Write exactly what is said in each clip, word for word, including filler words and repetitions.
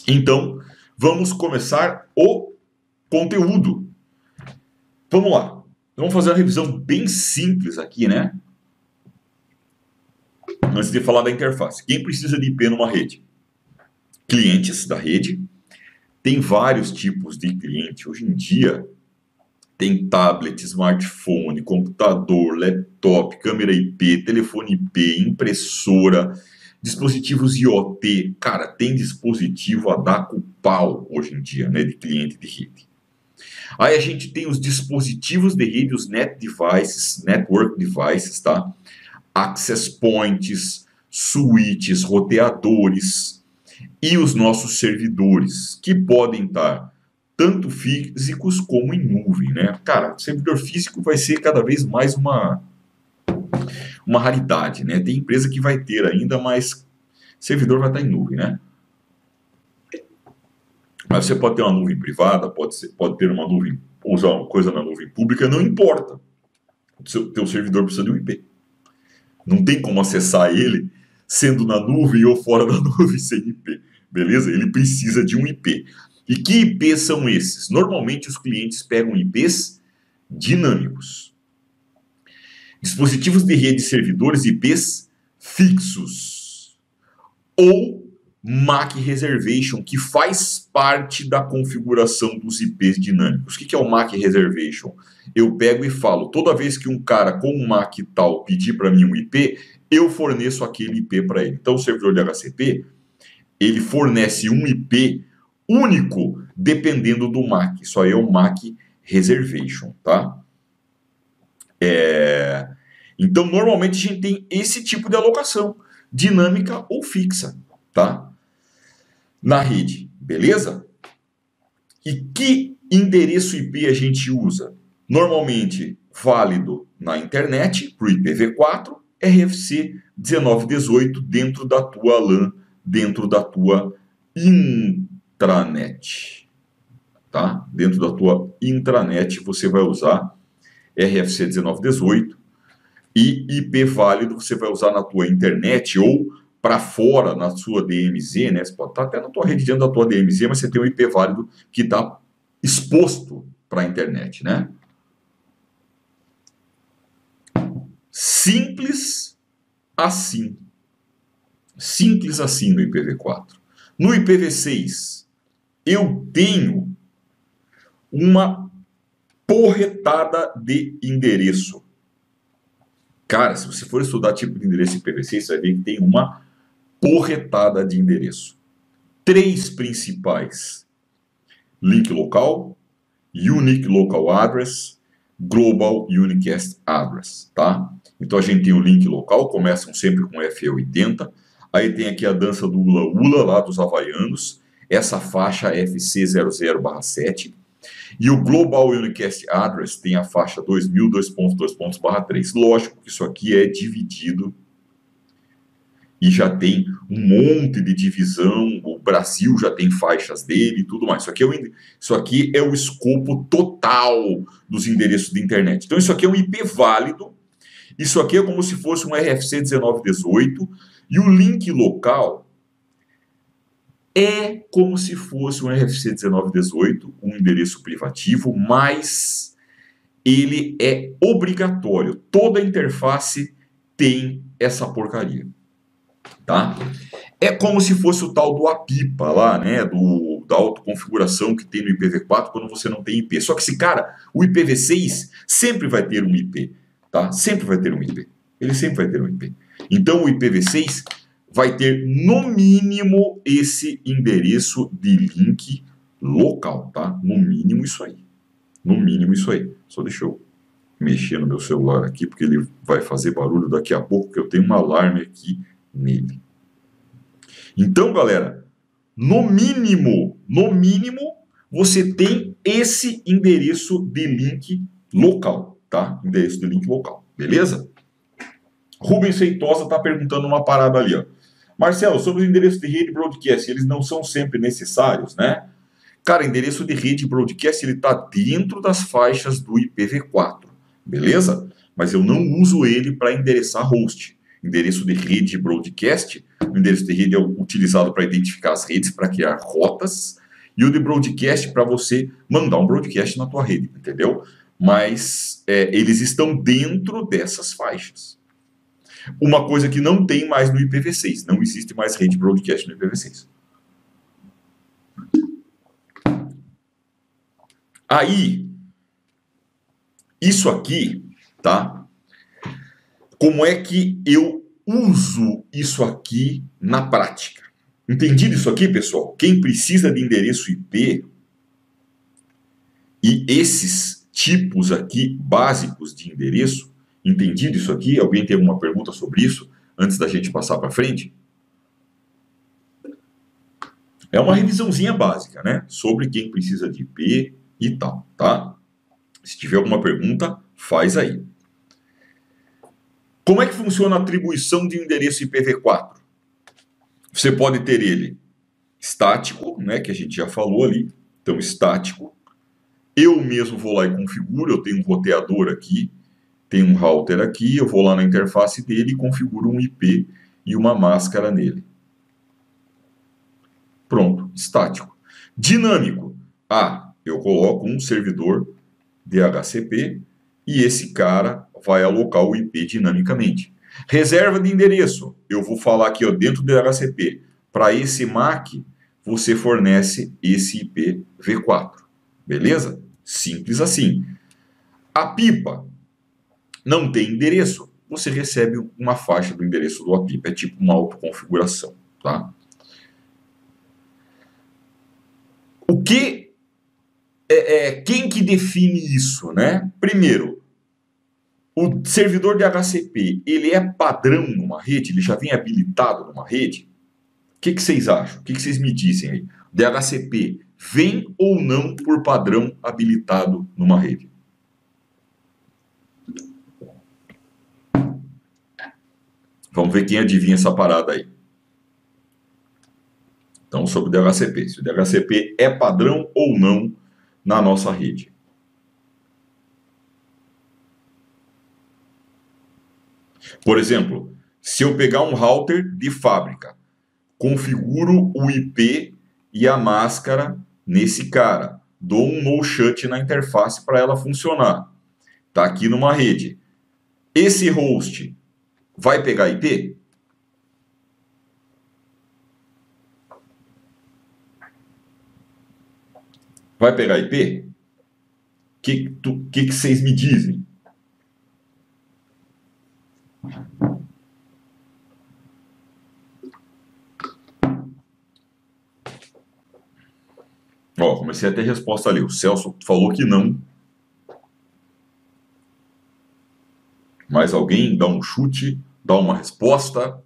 Então, vamos começar o conteúdo. Vamos lá. Vamos fazer uma revisão bem simples aqui, né? Antes de falar da interface. Quem precisa de I P numa rede? Clientes da rede. Tem vários tipos de cliente. Hoje em dia, tem tablet, smartphone, computador, laptop, câmera I P, telefone I P, impressora, dispositivos IoT. Cara, tem dispositivo a dar com pau hoje em dia, né, de cliente de rede. Aí a gente tem os dispositivos de rede, os net devices, network devices, tá? Access points, switches, roteadores e os nossos servidores, que podem estar tanto físicos como em nuvem, né? Cara, servidor físico vai ser cada vez mais uma, uma raridade, né? Tem empresa que vai ter ainda, mas servidor vai estar em nuvem, né? Mas você pode ter uma nuvem privada, pode, ser, pode ter uma nuvem, usar uma coisa na nuvem pública, não importa. O seu, teu servidor precisa de um I P. Não tem como acessar ele sendo na nuvem ou fora da nuvem sem I P, beleza? Ele precisa de um I P. E que I Ps são esses? Normalmente os clientes pegam I Ps dinâmicos. Dispositivos de rede e servidores I Ps fixos. Ou M A C Reservation, que faz parte da configuração dos I Ps dinâmicos. O que é o M A C Reservation? Eu pego e falo, toda vez que um cara com um M A C tal pedir para mim um I P, eu forneço aquele I P para ele. Então o servidor de H C P, ele fornece um I P único, dependendo do M A C. Isso aí é o M A C Reservation, tá? É... Então, normalmente a gente tem esse tipo de alocação, dinâmica ou fixa, tá? Na rede, beleza? E que endereço I P a gente usa? Normalmente, válido na internet, para o I P v quatro, R F C dezenove dezoito dentro da tua LAN, dentro da tua intranet, tá? Dentro da tua intranet você vai usar R F C dezenove dezoito e I P válido você vai usar na tua internet ou para fora na sua D M Z, né? Você pode estar até na tua rede dentro da tua D M Z, mas você tem um I P válido que está exposto para a internet, né? Simples assim. Simples assim no I P v quatro. No I P v seis, eu tenho uma porretada de endereço. Cara, se você for estudar tipo de endereço I P v seis, você vai ver que tem uma porretada de endereço. Três principais: link local, unique local address, global unicast address, tá? Então a gente tem o link local, começam sempre com F E oitenta. Aí tem aqui a dança do Ula Ula, lá dos havaianos, essa faixa F C zero zero barra sete. E o Global Unicast Address tem a faixa dois mil, dois ponto dois ponto barra três. Lógico que isso aqui é dividido e já tem um monte de divisão. O Brasil já tem faixas dele e tudo mais. Isso aqui, é o, isso aqui é o escopo total dos endereços de internet. Então isso aqui é um I P válido. Isso aqui é como se fosse um R F C dezenove dezoito. E o link local é como se fosse um R F C dezenove dezoito, um endereço privativo, mas ele é obrigatório. Toda interface tem essa porcaria, tá? É como se fosse o tal do APIPA lá, né? Do, da autoconfiguração que tem no I P v quatro quando você não tem I P. Só que esse cara, o I P v seis, sempre vai ter um I P, tá? Sempre vai ter um I P. Ele sempre vai ter um I P. Então o I P v seis vai ter no mínimo esse endereço de link local, tá? No mínimo isso aí. No mínimo isso aí. Só deixa eu mexer no meu celular aqui, porque ele vai fazer barulho daqui a pouco, porque eu tenho um alarme aqui nele. Então, galera, no mínimo, no mínimo, você tem esse endereço de link local, tá? Endereço de link local, beleza? Rubens Feitosa está perguntando uma parada ali, ó. Marcelo, sobre os endereços de rede broadcast, eles não são sempre necessários, né? Cara, endereço de rede broadcast, ele está dentro das faixas do I P v quatro, beleza? Mas eu não uso ele para endereçar host. Endereço de rede broadcast O endereço de rede é utilizado para identificar as redes, para criar rotas, e o de broadcast para você mandar um broadcast na tua rede, entendeu? Mas é, eles estão dentro dessas faixas. Uma coisa que não tem mais no I P v seis, não existe mais rede broadcast no I P v seis. Aí, isso aqui, tá? Como é que eu uso isso aqui na prática? Entendido isso aqui, pessoal? Quem precisa de endereço I P e esses tipos aqui básicos de endereço, entendido isso aqui? Alguém tem alguma pergunta sobre isso antes da gente passar para frente? É uma revisãozinha básica, né? Sobre quem precisa de I P e tal, tá? Se tiver alguma pergunta, faz aí. Como é que funciona a atribuição de um endereço I P v quatro? Você pode ter ele estático, né, que a gente já falou ali. Então, estático. Eu mesmo vou lá e configuro. Eu tenho um roteador aqui, tenho um router aqui. Eu vou lá na interface dele e configuro um I P e uma máscara nele. Pronto, estático. Dinâmico. Ah, eu coloco um servidor D H C P e esse cara vai alocar o I P dinamicamente. Reserva de endereço. Eu vou falar aqui, ó, dentro do D H C P. Para esse M A C, você fornece esse I P v quatro. Beleza? Simples assim. A pipa não tem endereço. Você recebe uma faixa do endereço do A pipa. É tipo uma autoconfiguração, tá? O que é, é quem que define isso, né? Primeiro, o servidor de D H C P, ele é padrão numa rede? Ele já vem habilitado numa rede? O que, que vocês acham? O que, que vocês me dizem aí? D H C P vem ou não por padrão habilitado numa rede? Vamos ver quem adivinha essa parada aí. Então, sobre o D H C P. Se o D H C P é padrão ou não na nossa rede. Por exemplo, se eu pegar um router de fábrica, configuro o I P e a máscara nesse cara, dou um no shut na interface para ela funcionar. Está aqui numa rede. Esse host vai pegar I P? Vai pegar I P? O que, que, que vocês me dizem? Ó, comecei a ter resposta ali. O Celso falou que não. Mais alguém dá um chute, dá uma resposta.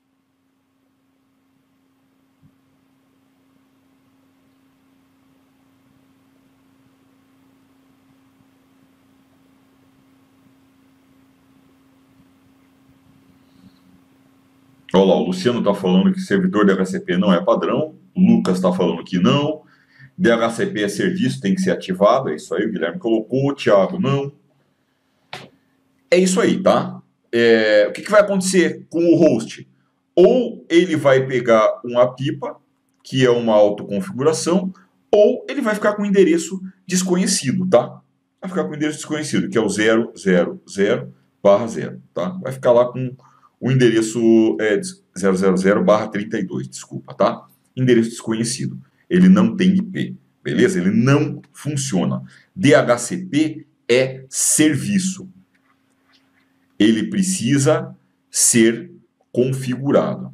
Olha lá, o Luciano está falando que servidor D H C P não é padrão. O Lucas está falando que não. D H C P é serviço, tem que ser ativado. É isso aí, o Guilherme colocou. O Thiago, não. É isso aí, tá? É, o que, que vai acontecer com o host? Ou ele vai pegar uma pipa, que é uma autoconfiguração, ou ele vai ficar com um endereço desconhecido, tá? Vai ficar com um endereço desconhecido, que é o zero zero zero barra zero, tá? Vai ficar lá com o endereço é, zero zero zero barra trinta e dois, desculpa, tá? Endereço desconhecido. Ele não tem I P, beleza? Ele não funciona. D H C P é serviço. Ele precisa ser configurado.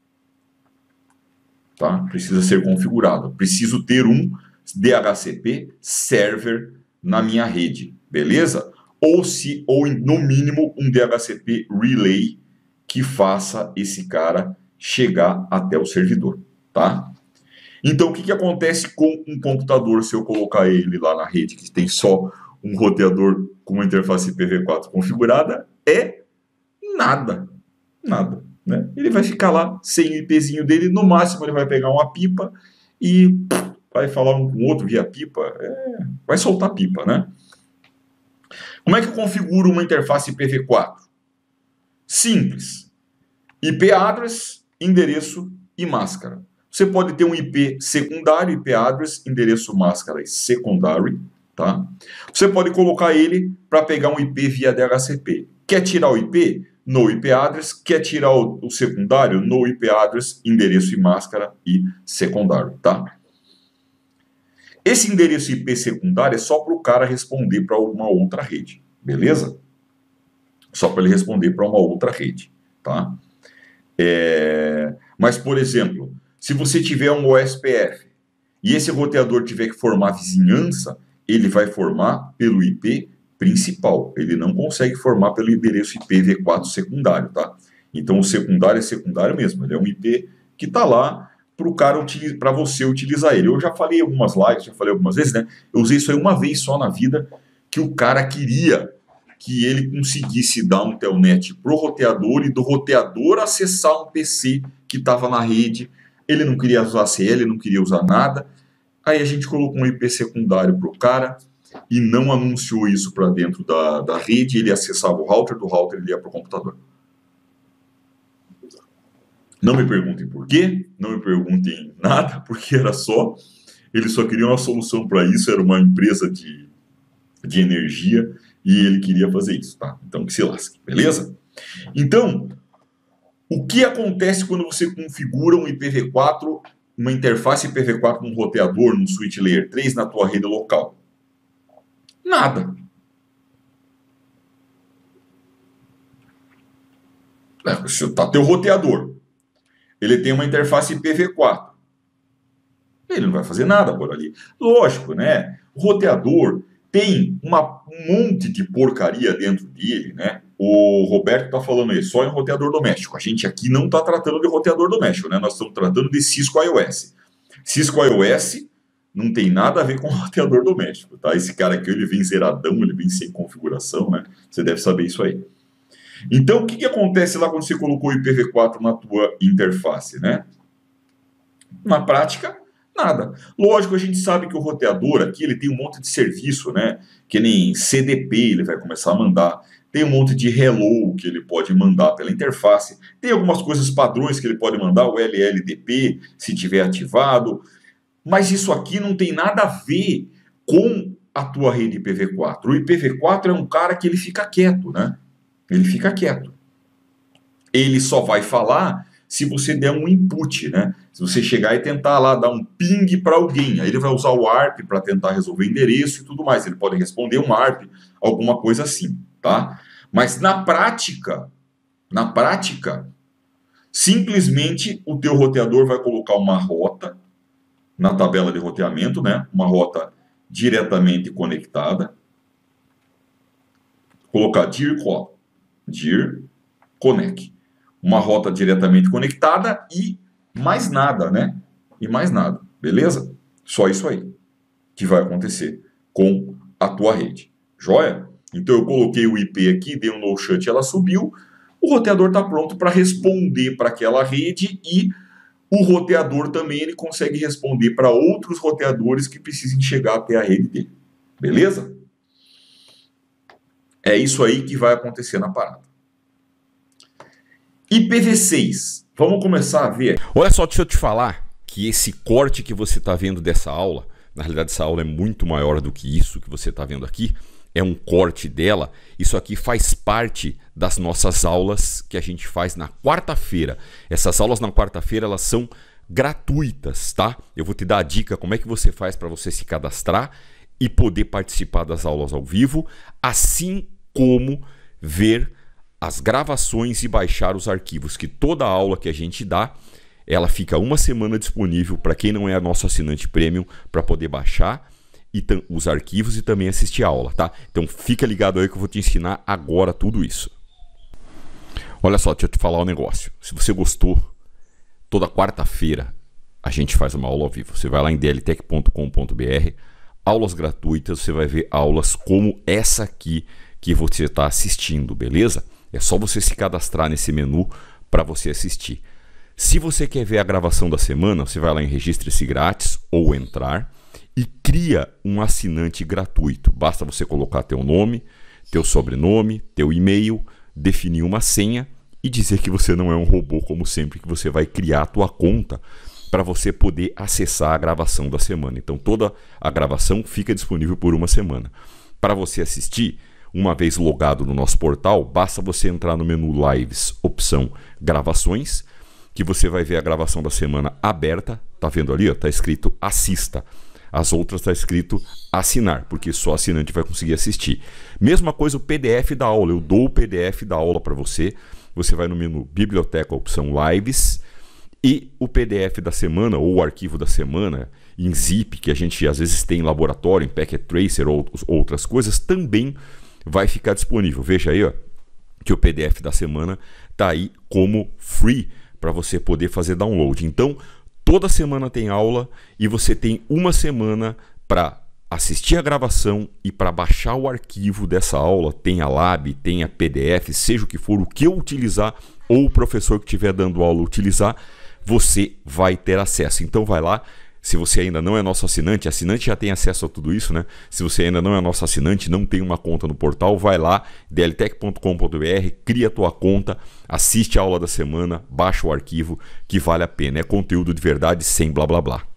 Tá? Precisa ser configurado. Preciso ter um D H C P server na minha rede, beleza? Ou, se, ou no mínimo um D H C P relay que faça esse cara chegar até o servidor, tá? Então, o que, que acontece com um computador se eu colocar ele lá na rede, que tem só um roteador com uma interface I P v quatro configurada? É nada, nada, né? Ele vai ficar lá sem o IPzinho dele, no máximo ele vai pegar uma pipa e pff, vai falar um com o outro via pipa, é, vai soltar pipa, né? Como é que eu configuro uma interface I P v quatro? Simples. I P address, endereço e máscara. Você pode ter um I P secundário, I P address, endereço, máscara e secondary, tá? Você pode colocar ele para pegar um I P via D H C P. Quer tirar o I P? No I P address. Quer tirar o, o secundário? No I P address, endereço e máscara e secundário, tá? Esse endereço I P secundário é só para o cara responder para uma outra rede, beleza? Só para ele responder para uma outra rede, tá? É... Mas, por exemplo, se você tiver um O S P F e esse roteador tiver que formar vizinhança, ele vai formar pelo I P principal. Ele não consegue formar pelo endereço I P v quatro secundário, tá? Então, o secundário é secundário mesmo. Ele é um I P que está lá para o cara, para você utilizar ele. Eu já falei algumas lives, já falei algumas vezes, né? Eu usei isso aí uma vez só na vida, que o cara queria que ele conseguisse dar um telnet pro roteador e do roteador acessar um P C que estava na rede. Ele não queria usar C L, não queria usar nada. Aí a gente colocou um I P secundário pro cara e não anunciou isso para dentro da, da rede. Ele acessava o router, do router ele ia pro computador. Não me perguntem por quê, não me perguntem nada, porque era só, ele só queria uma solução para isso, era uma empresa de, de energia e ele queria fazer isso, tá? Então que se lasque, beleza? Então, o que acontece quando você configura um I P v quatro, uma interface I P v quatro num roteador, num switch layer três na tua rede local? Nada. Se tá teu roteador, ele tem uma interface I P v quatro. Ele não vai fazer nada por ali. Lógico, né? O roteador tem uma, um monte de porcaria dentro dele, né? O Roberto está falando aí, só em roteador doméstico. A gente aqui não está tratando de roteador doméstico, né? Nós estamos tratando de Cisco iOS. Cisco iOS não tem nada a ver com roteador doméstico, tá? Esse cara aqui, ele vem zeradão, ele vem sem configuração, né? Você deve saber isso aí. Então, o que, que acontece lá quando você colocou o I P v quatro na tua interface, né? Na prática, nada. Lógico, a gente sabe que o roteador aqui, ele tem um monte de serviço, né? Que nem C D P ele vai começar a mandar. Tem um monte de hello que ele pode mandar pela interface. Tem algumas coisas padrões que ele pode mandar, o L L D P, se tiver ativado. Mas isso aqui não tem nada a ver com a tua rede I P v quatro. O I P v quatro é um cara que ele fica quieto, né? Ele fica quieto. Ele só vai falar se você der um input, né? Se você chegar e tentar lá dar um ping para alguém, aí ele vai usar o A R P para tentar resolver endereço e tudo mais. Ele pode responder um A R P, alguma coisa assim, tá? Mas na prática, na prática, simplesmente o teu roteador vai colocar uma rota na tabela de roteamento, né? Uma rota diretamente conectada. Colocar dir call. Dir connect, uma rota diretamente conectada e mais nada, né? E mais nada, beleza? Só isso aí que vai acontecer com a tua rede, joia? Então eu coloquei o I P aqui, dei um no shut, ela subiu, o roteador está pronto para responder para aquela rede e o roteador também ele consegue responder para outros roteadores que precisem chegar até a rede dele, beleza? É isso aí que vai acontecer na parada. I P v seis. Vamos começar a ver. Olha só, deixa eu te falar que esse corte que você está vendo dessa aula, na realidade essa aula é muito maior do que isso que você está vendo aqui, é um corte dela. Isso aqui faz parte das nossas aulas que a gente faz na quarta-feira. Essas aulas na quarta-feira, elas são gratuitas, tá? Eu vou te dar a dica como é que você faz para você se cadastrar e poder participar das aulas ao vivo, assim como ver as gravações e baixar os arquivos, que toda aula que a gente dá, ela fica uma semana disponível para quem não é nosso assinante premium, para poder baixar e os arquivos e também assistir a aula, tá? Então fica ligado aí que eu vou te ensinar agora tudo isso. Olha só, deixa eu te falar um negócio. Se você gostou, toda quarta-feira a gente faz uma aula ao vivo. Você vai lá em d l tech ponto com ponto b r, aulas gratuitas, você vai ver aulas como essa aqui que você está assistindo, beleza? É só você se cadastrar nesse menu para você assistir. Se você quer ver a gravação da semana, você vai lá em registre-se grátis ou entrar e cria um assinante gratuito. Basta você colocar teu nome, teu sobrenome, teu e-mail, definir uma senha e dizer que você não é um robô, como sempre, que você vai criar a tua conta para você poder acessar a gravação da semana. Então toda a gravação fica disponível por uma semana. Para você assistir, uma vez logado no nosso portal, basta você entrar no menu Lives, opção Gravações, que você vai ver a gravação da semana aberta. Tá vendo ali? Está escrito Assista. As outras está escrito Assinar, porque só assinante vai conseguir assistir. Mesma coisa o P D F da aula. Eu dou o P D F da aula para você. Você vai no menu Biblioteca, opção Lives, e o P D F da semana, ou o arquivo da semana, em zip, que a gente às vezes tem em laboratório, em Packet Tracer ou outras coisas, também vai ficar disponível. Veja aí, ó, que o P D F da semana está aí como free para você poder fazer download. Então, toda semana tem aula e você tem uma semana para assistir a gravação e para baixar o arquivo dessa aula. Tem a lab, tem a P D F, seja o que for, o que eu utilizar ou o professor que estiver dando aula utilizar, você vai ter acesso. Então vai lá. Se você ainda não é nosso assinante, assinante já tem acesso a tudo isso, né? Se você ainda não é nosso assinante, não tem uma conta no portal, vai lá, d l tech ponto com ponto b r, cria a tua conta, assiste a aula da semana, baixa o arquivo, que vale a pena. É conteúdo de verdade sem blá blá blá.